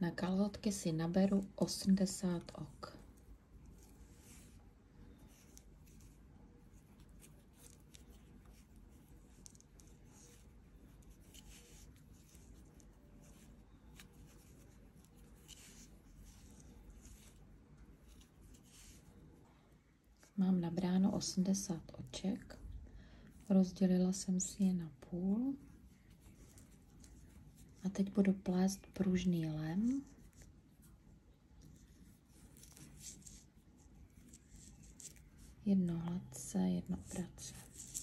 Na kalhotky si naberu 80 ok. Mám nabráno 80 oček, rozdělila jsem si je na půl a teď budu plést pružný lem. Jedno hladce, jedno obratce.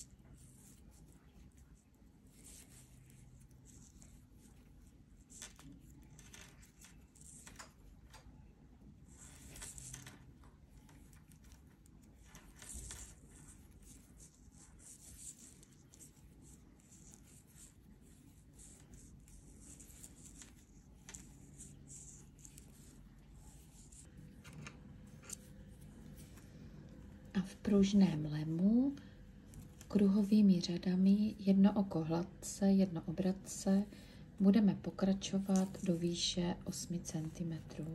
A v pružném lemu kruhovými řadami jedno oko hladce, jedno obratce budeme pokračovat do výše 8 cm.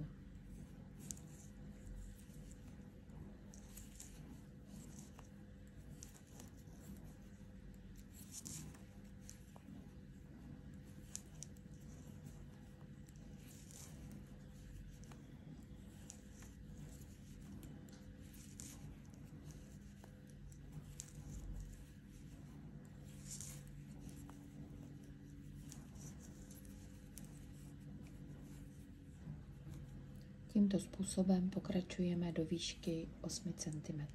Tímto způsobem pokračujeme do výšky 8 cm.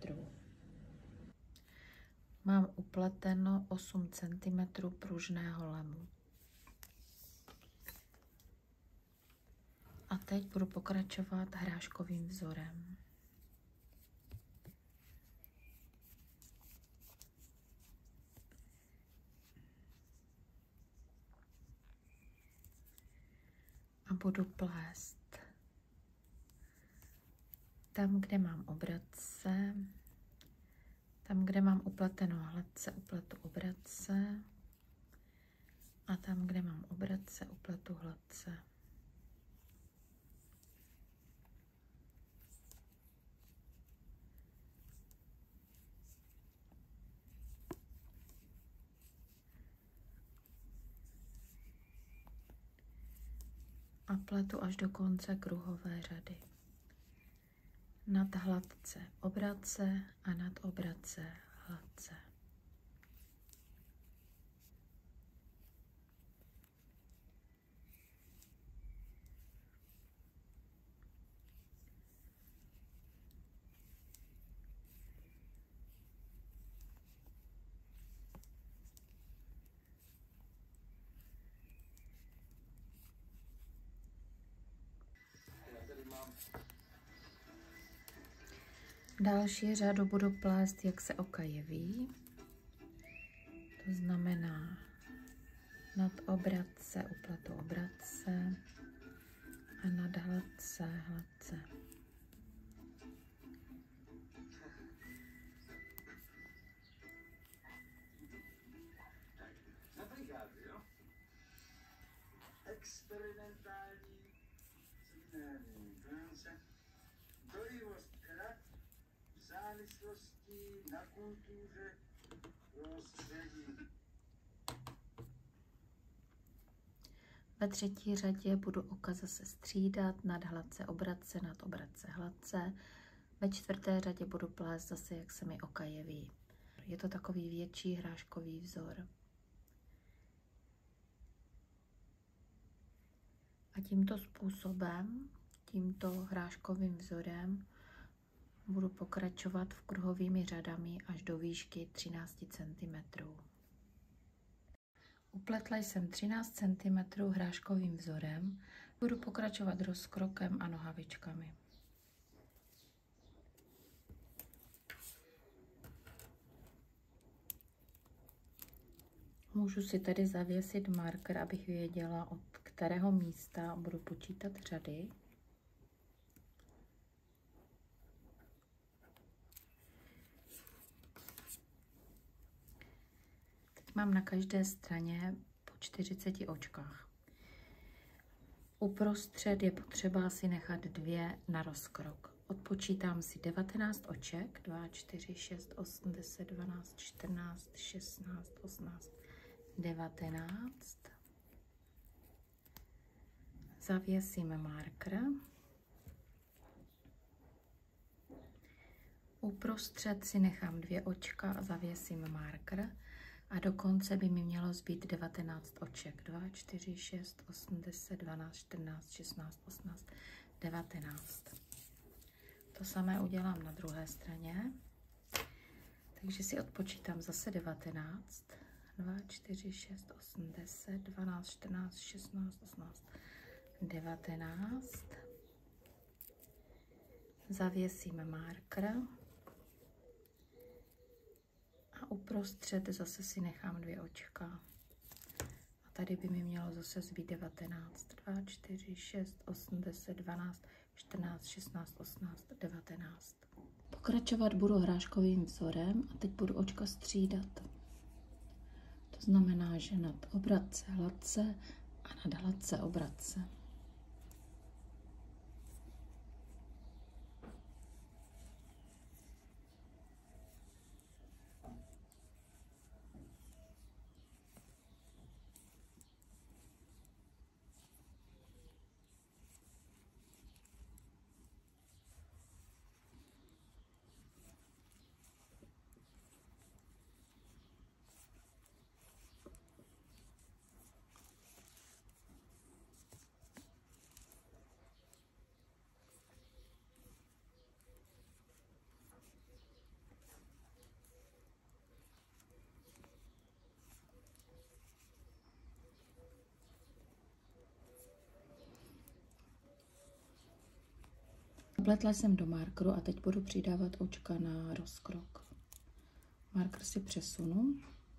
Mám upleteno 8 cm pružného lemu. A teď budu pokračovat hráškovým vzorem. A budu plést tam, kde mám obratce, tam, kde mám upleteno hladce, upletu obratce a tam, kde mám obratce, upletu hladce. A pletu až do konce kruhové řady. Nad hladce obratce a nad obratce hladce. Další řadu budu plést, jak se oka jeví. To znamená nad obratce upletu obratce a nad hladce hladce. Experimentální dojivost krab v závislosti na kultuře prostředí. Ve třetí řadě budu oka zase střídat nad hladce obratce, nad obratce hladce. Ve čtvrté řadě budu plést zase, jak se mi oka jeví. Je to takový větší hráškový vzor. A tímto způsobem, tímto hráškovým vzorem budu pokračovat v kruhovými řadami až do výšky 13 cm. Upletla jsem 13 cm hráškovým vzorem, budu pokračovat rozkrokem a nohavičkami. Můžu si tady zavěsit marker, abych věděla, od kterého místa budu počítat řady. Teď mám na každé straně po 40 očkách. Uprostřed je potřeba si nechat 2 na rozkrok. Odpočítám si 19 oček. 2, 4, 6, 8, 10, 12, 14, 16, 18, 19. Zavěsím marker. Uprostřed si nechám 2 očka a zavěsím marker. A do konce by mi mělo zbýt 19 oček. 2, 4, 6, 8, 10, 12, 14, 16, 18, 19. To samé udělám na druhé straně. Takže si odpočítám zase 19. 2, 4, 6, 8, 10, 12, 14, 16, 18, 19. Zavěsím marker. A uprostřed zase si nechám 2 očka. A tady by mi mělo zase zbýt 19. 2, 4, 6, 8, 10, 12, 14, 16, 18, 19. Pokračovat budu hráškovým vzorem a teď budu očka střídat. To znamená, že nad obratce hladce a nad hladce obratce. Vpletla jsem do markeru a teď budu přidávat očka na rozkrok. Marker si přesunu.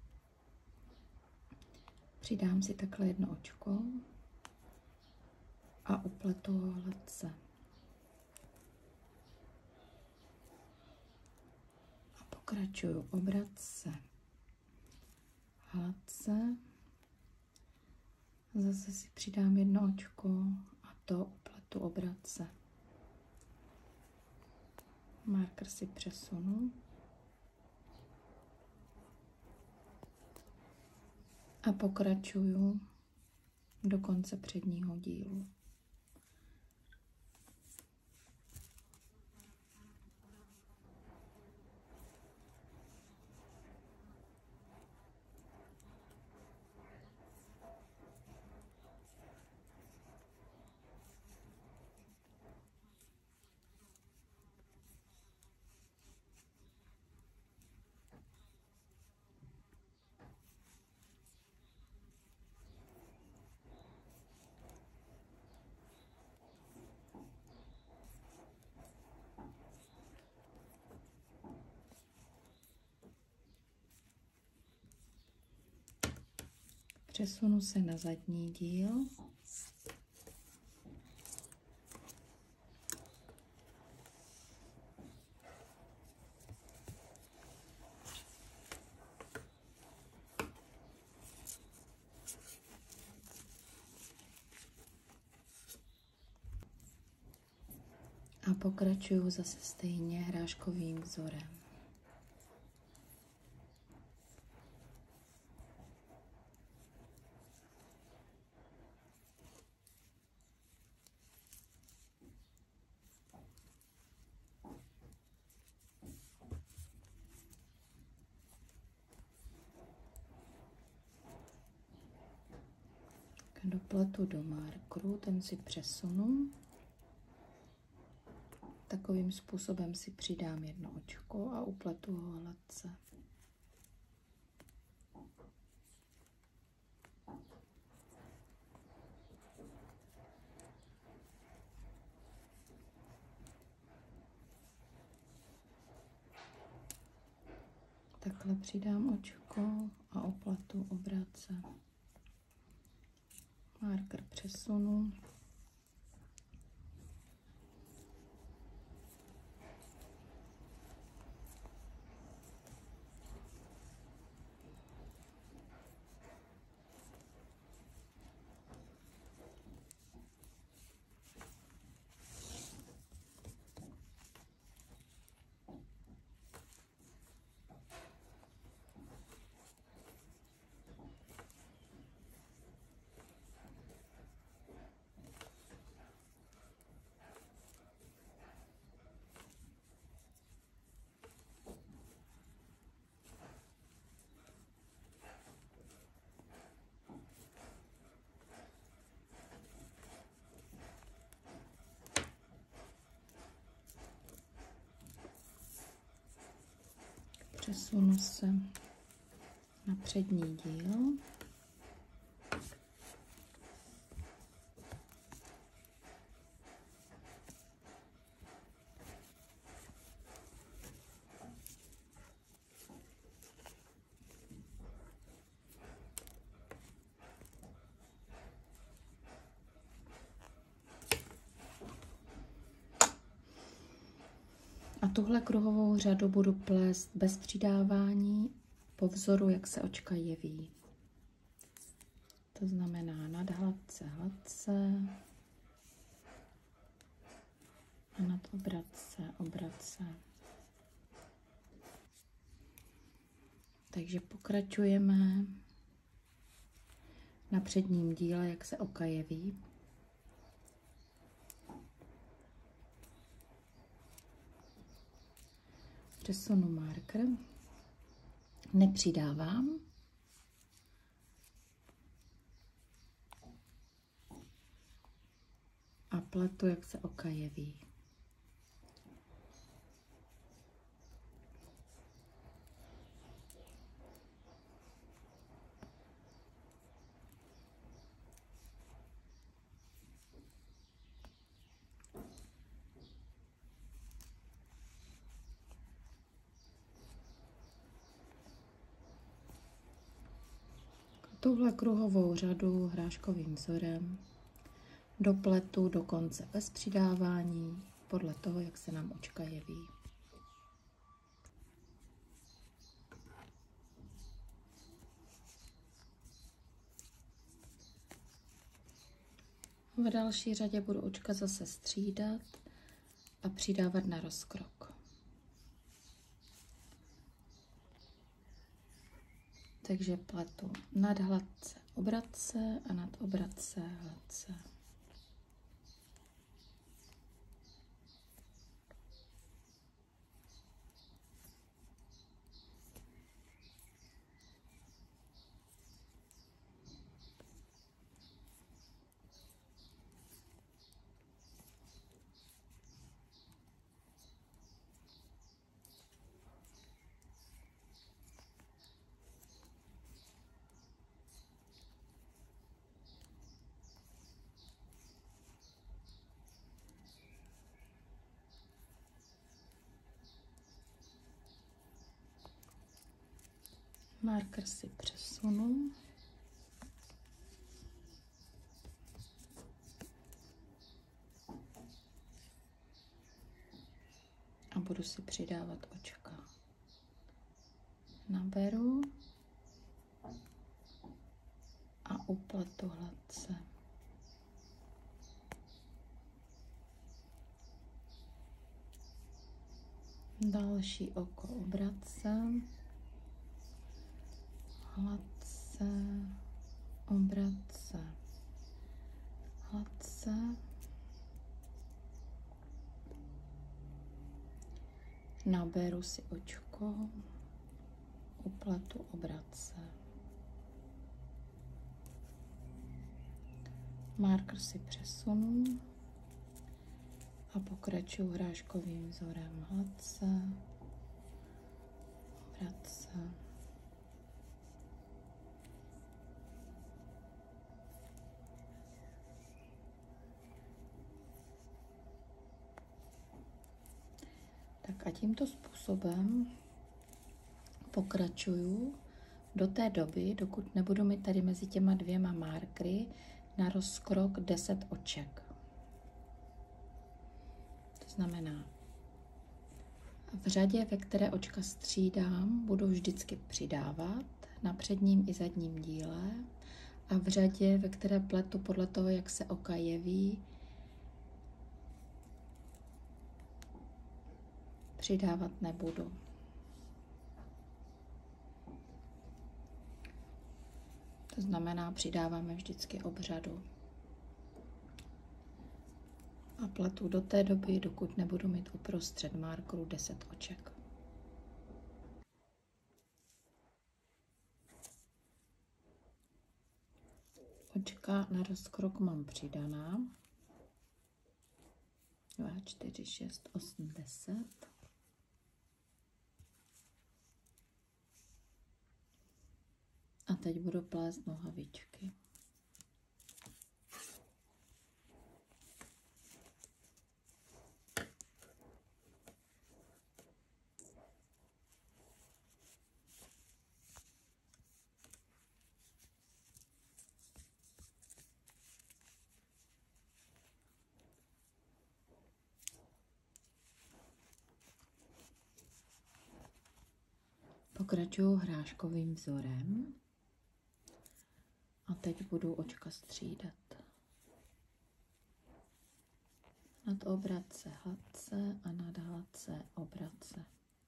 Přidám si takhle 1 očko a upletu ho hladce. A pokračuju obratce hladce. Zase si přidám 1 očko a to upletu obratce. Marker si přesunu. A pokračuju do konce předního dílu. Přesunu se na zadní díl. A pokračuju zase stejně hráškovým vzorem. Dopletu do markeru, ten si přesunu. Takovým způsobem si přidám 1 očko a upletu ho hladce. Takhle přidám očko a upletu obratce. Marker přesunu. Přesunu se na přední díl. A tuhle kruhovou řadu budu plést bez přidávání po vzoru, jak se očka jeví. To znamená nad hladce, hladce a nad obratce, obratce. Takže pokračujeme na předním díle, jak se oka jeví. Přesunu marker, nepřidávám. A pletu, jak se oka jeví. Tuhle kruhovou řadu hráškovým vzorem dopletu do konce bez přidávání, podle toho, jak se nám očka jeví. V další řadě budu očka zase střídat a přidávat na rozkrok. Takže pletu nad hladce, obratce a nad obratce, hladce. Marker si přesunu. A budu si přidávat očka. Naberu a upletu hladce. Další oko obracím. Hladce, obratce, hladce, naberu si očko, upletu obratce. Marker si přesunu a pokračuji hráškovým vzorem hladce, obratce. Tak a tímto způsobem pokračuju do té doby, dokud nebudu mít tady mezi těma dvěma markery na rozkrok 10 oček. To znamená, v řadě, ve které očka střídám, budu vždycky přidávat na předním i zadním díle a v řadě, ve které pletu podle toho, jak se oka jeví, přidávat nebudu. To znamená, přidáváme vždycky obřadu. A pletu do té doby, dokud nebudu mít uprostřed markeru 10 oček. Očka na rozkrok mám přidaná. 2, 4, 6, 8, 10. A teď budu plést nohavičky. Pokračuju hráškovým vzorem a teď budu očka střídat. Nad obratce hladce a nad hladce obratce.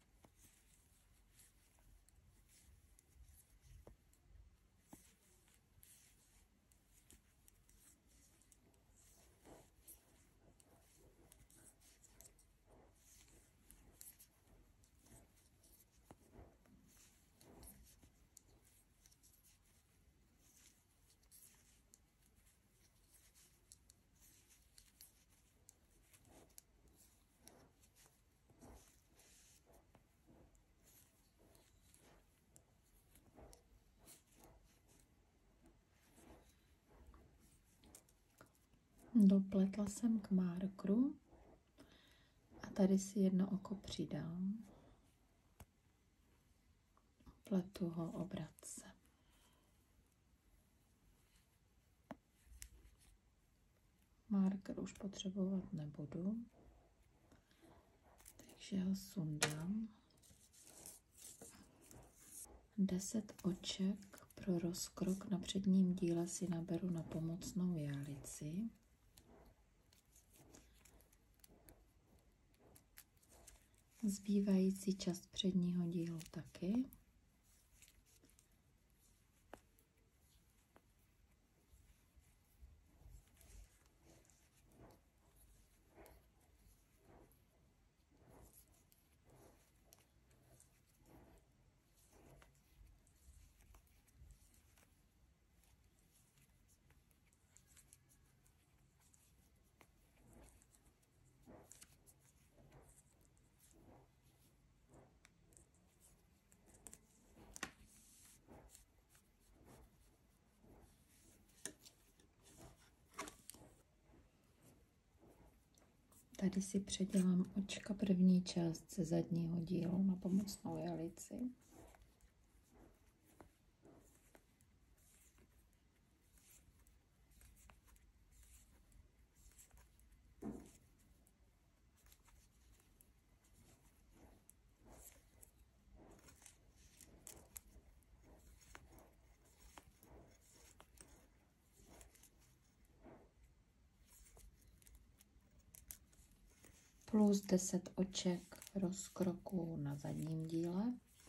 Dopletla jsem k markru a tady si jedno oko přidám. Pletu ho obratce. Marker už potřebovat nebudu, takže ho sundám. 10 oček pro rozkrok na předním díle si naberu na pomocnou jálici. Zbývající část předního dílu taky. Tady si předělám očka první část ze zadního dílu na pomocnou jalici. Plus 10 oček rozkroku na zadním díle.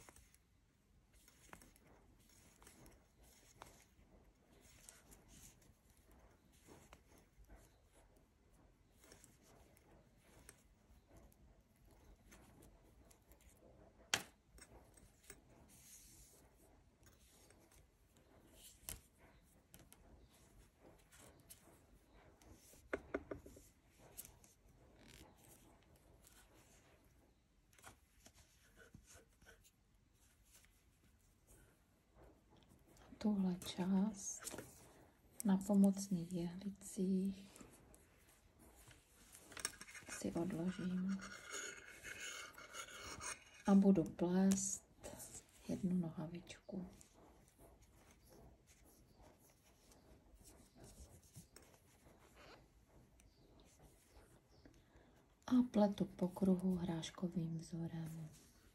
Tuhle část na pomocných jehlicích si odložím a budu plést jednu nohavičku. A pletu po kruhu hráškovým vzorem.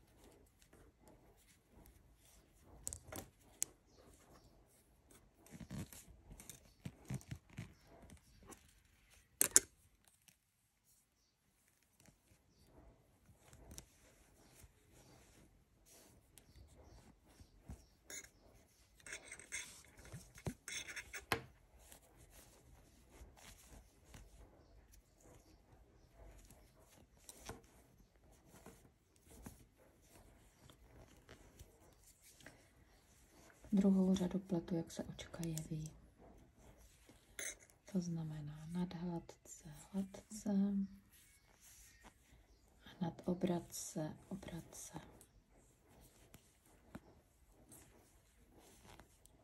Druhou řadu pletu, jak se očka jeví. To znamená nad hladce, hladce a nad obratce, obratce.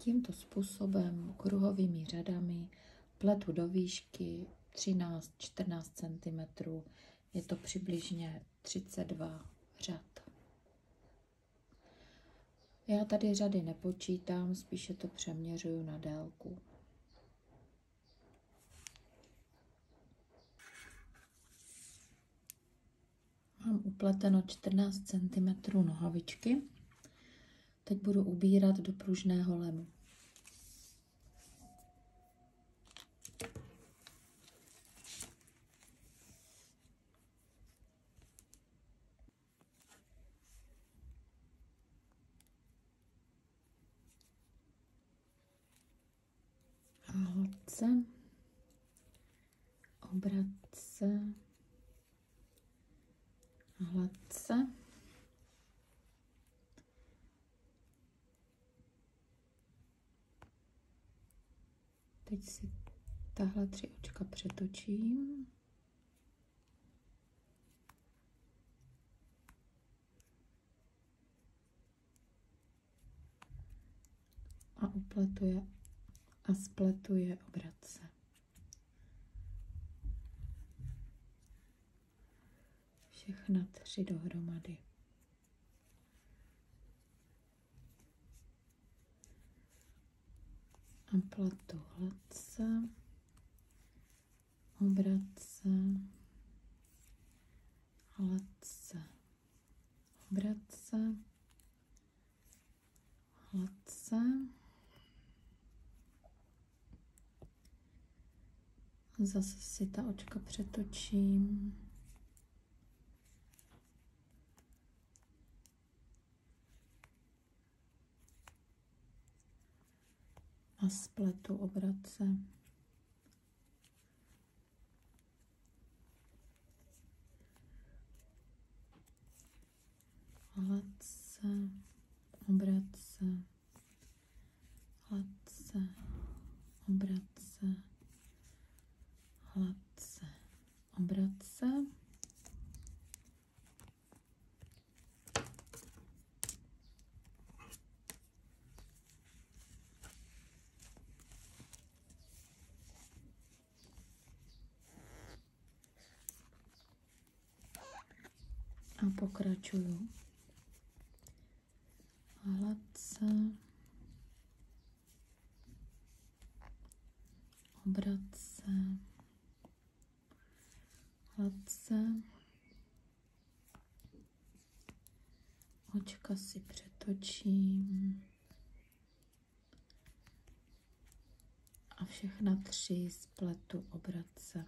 tímto způsobem kruhovými řadami pletu do výšky 13-14 cm. Je to přibližně 32 řad. Já tady řady nepočítám, spíše to přeměřuju na délku. Mám upleteno 14 cm nohavičky. Teď budu ubírat do pružného lemu. Hladce, obratce, hladce. Teď si tahle 3 očka přetočím. A upletuje a spletuje obratce. Všechna 3 dohromady. A pletu hladce, obratce, hladce, obratce, hladce. Zase si ta očka přetočím. A spletu obratce. Hladce, obratce, hladce, obratce, hladce, obratce. A pokračuju. Hladce, obratce, hladce, očka si přetočím a všechna 3 spletu obratce.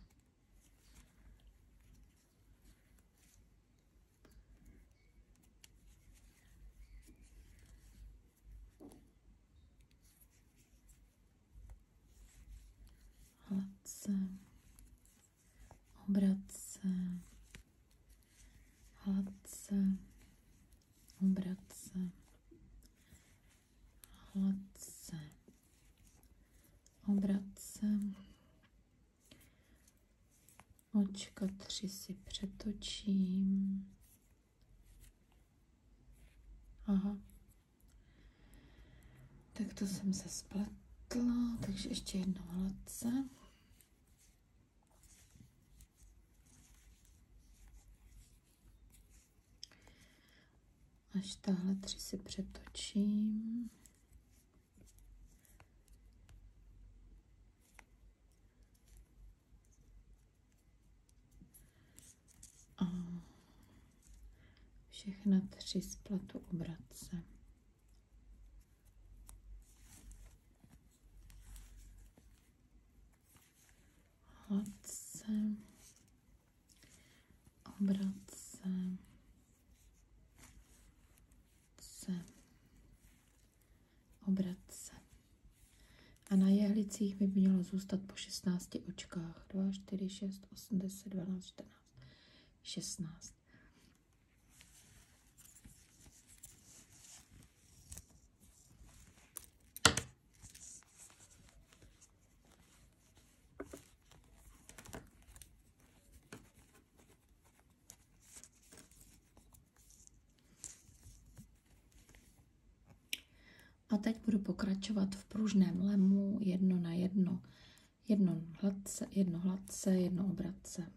Hladce, obratce, hladce, obratce, hladce, obratce. Očka 3 si přetočím. Aha. Tak to jsem se spletla, takže ještě jednou hladce. Až tahle 3 si přetočím. A všechna 3 spletu obratce. Hladce, obratce, obratce. A na jehlicích by mělo zůstat po 16 očkách. 2, 4, 6, 8, 10, 12, 14, 16. A A teď budu pokračovat v pružném lemu 1 na 1. Jedno hladce, jedno obratce.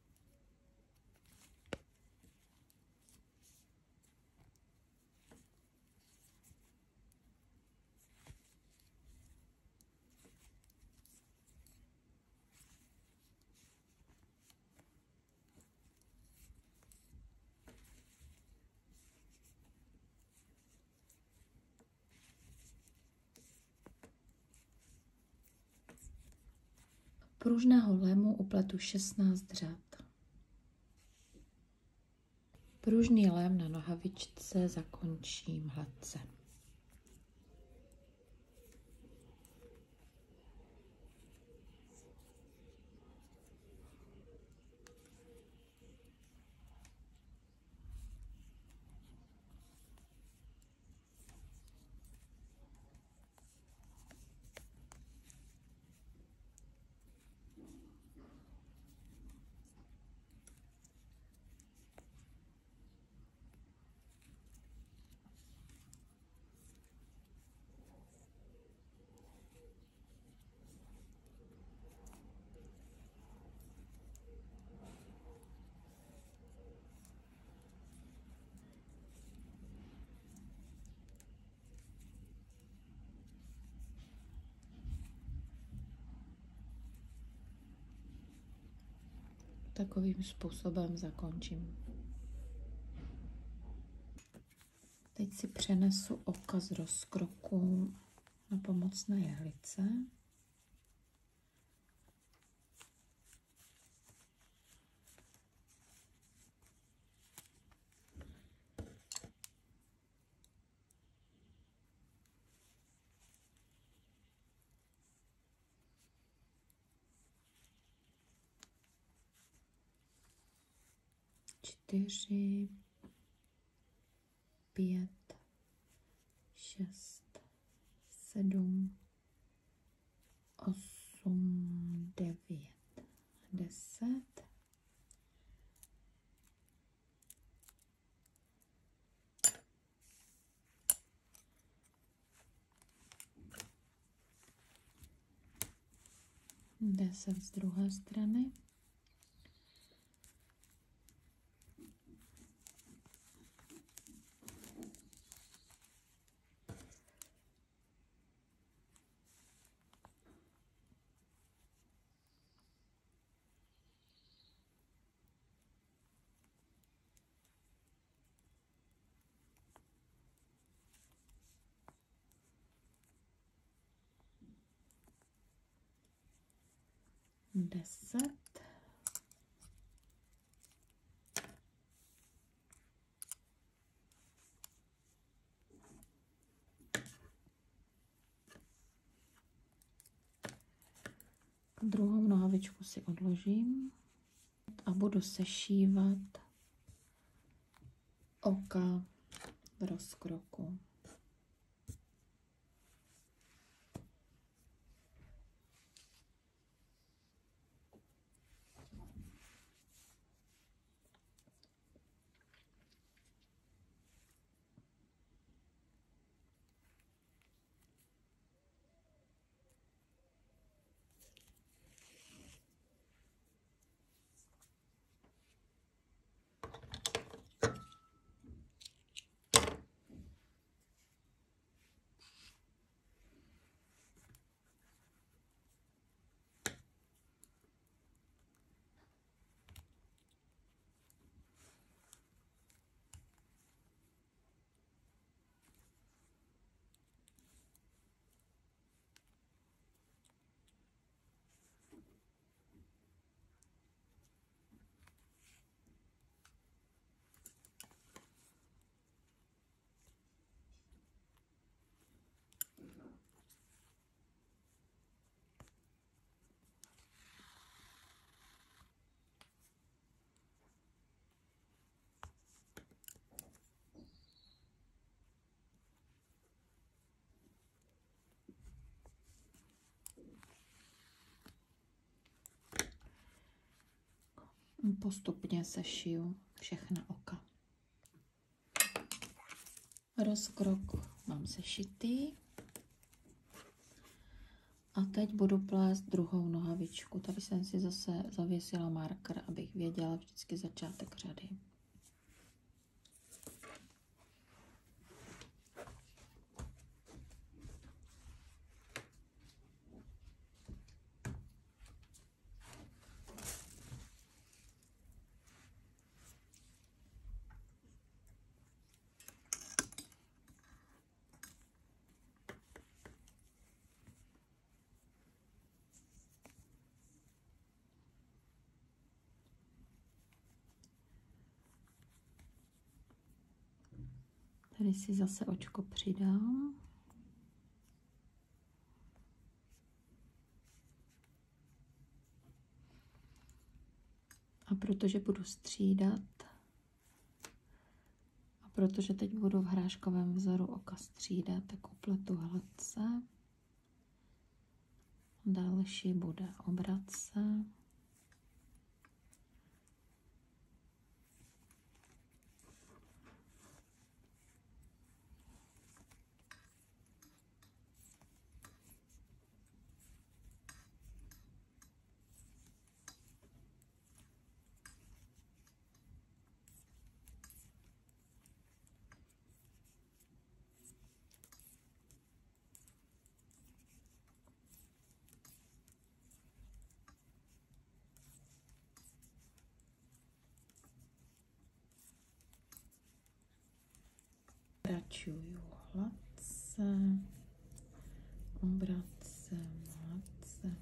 Pružného lemu upletu 16 řad. Pružný lem na nohavičce zakončím hladce. Takovým způsobem zakončím. Teď si přenesu oka z rozkroku na pomocné jehlice. Čtyři, 5, 6, 7, 8, 9, 10. Deset z druhé strany. Deset. Druhou nohavičku si odložím a budu sešívat oka v rozkroku. Postupně sešiju všechna oka. Rozkrok mám sešitý. A teď budu plést druhou nohavičku. Tady jsem si zase zavěsila marker, abych věděla vždycky začátek řady. Tady si zase očko přidám. A protože budu střídat, a protože teď budu v hráškovém vzoru oka střídat, tak upletu hladce. Další bude obratce. Pokračuju hladce, obratce, hladce.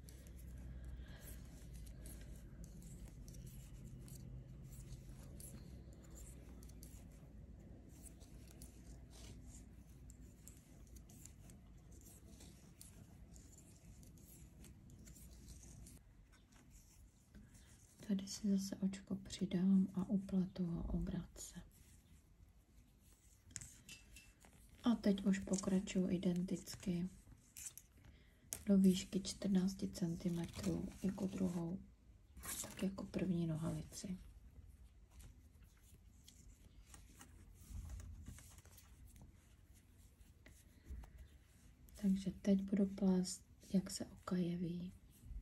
Tady si zase očko přidám a upletu ho obratce. A teď už pokračuju identicky do výšky 14 cm jako druhou, tak jako první nohavici. Takže teď budu plést, jak se oka jeví.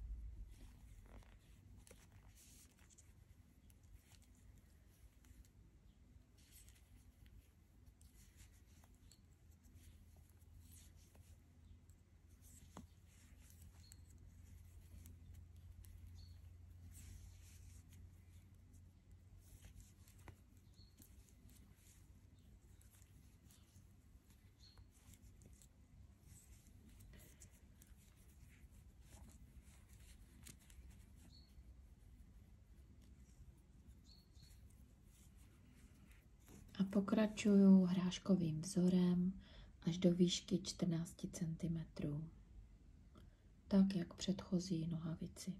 A pokračuju hráškovým vzorem až do výšky 14 cm, tak jak předchozí nohavici.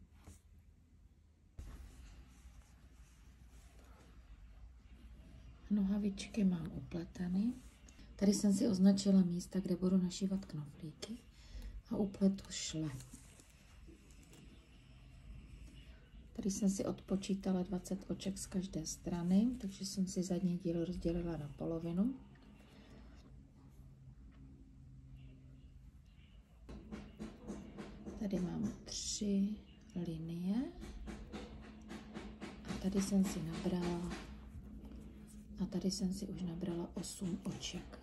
Nohavičky mám upleteny. Tady jsem si označila místa, kde budu našívat knoflíky a upletu šle. Tady jsem si odpočítala 20 oček z každé strany, takže jsem si zadní díl rozdělila na polovinu. Tady mám 3 linie a tady jsem si nabrala už nabrala 8 oček.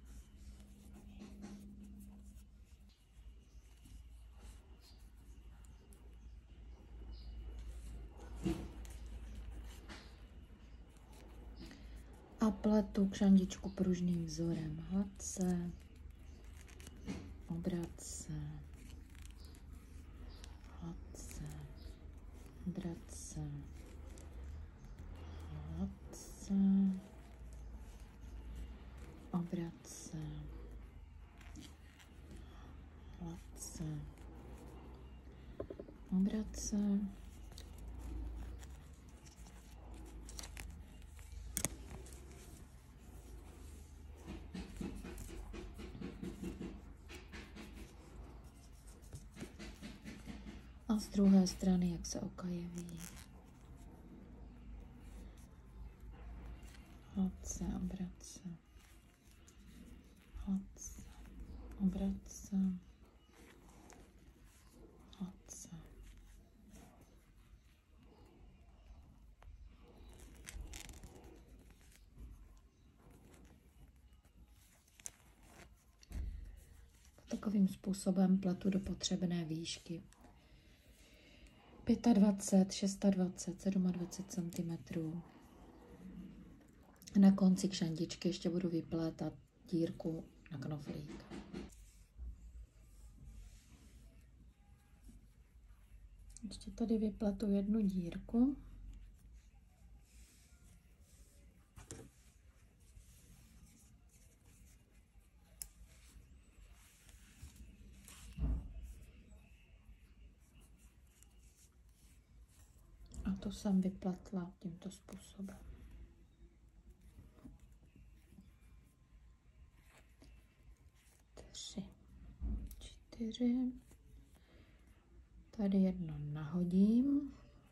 A pletu kšandičku pružným vzorem hladce, obratce, hladce, obratce, hladce, obratce, hladce, obratce. A z druhé strany, jak se oka jeví. Hladce, obratce. Hladce, obratce. špičkovým způsobem pletu do potřebné výšky. 25, 26, 27 cm. Na konci kšandičky ještě budu vyplétat dírku na knoflík. Ještě tady vypletu jednu dírku. A to jsem vypletla tímto způsobem. Tři, 4. Tady jedno nahodím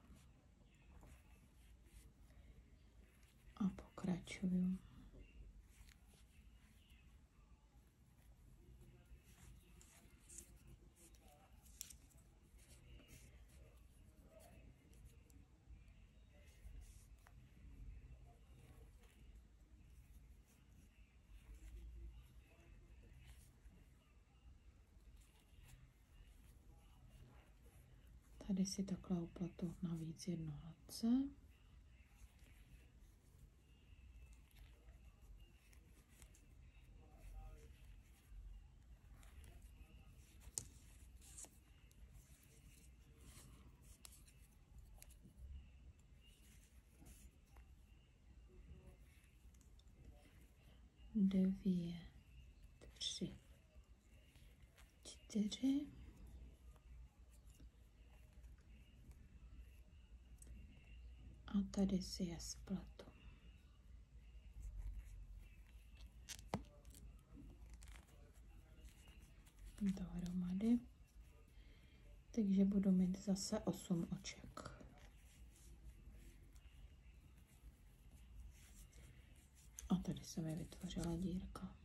a pokračuju. Tady si takhle upletu navíc jedno hladce. Devět, 3, 4. A tady si je spletu. Dohromady. Takže budu mít zase 8 oček. A tady se mi vytvořila dírka.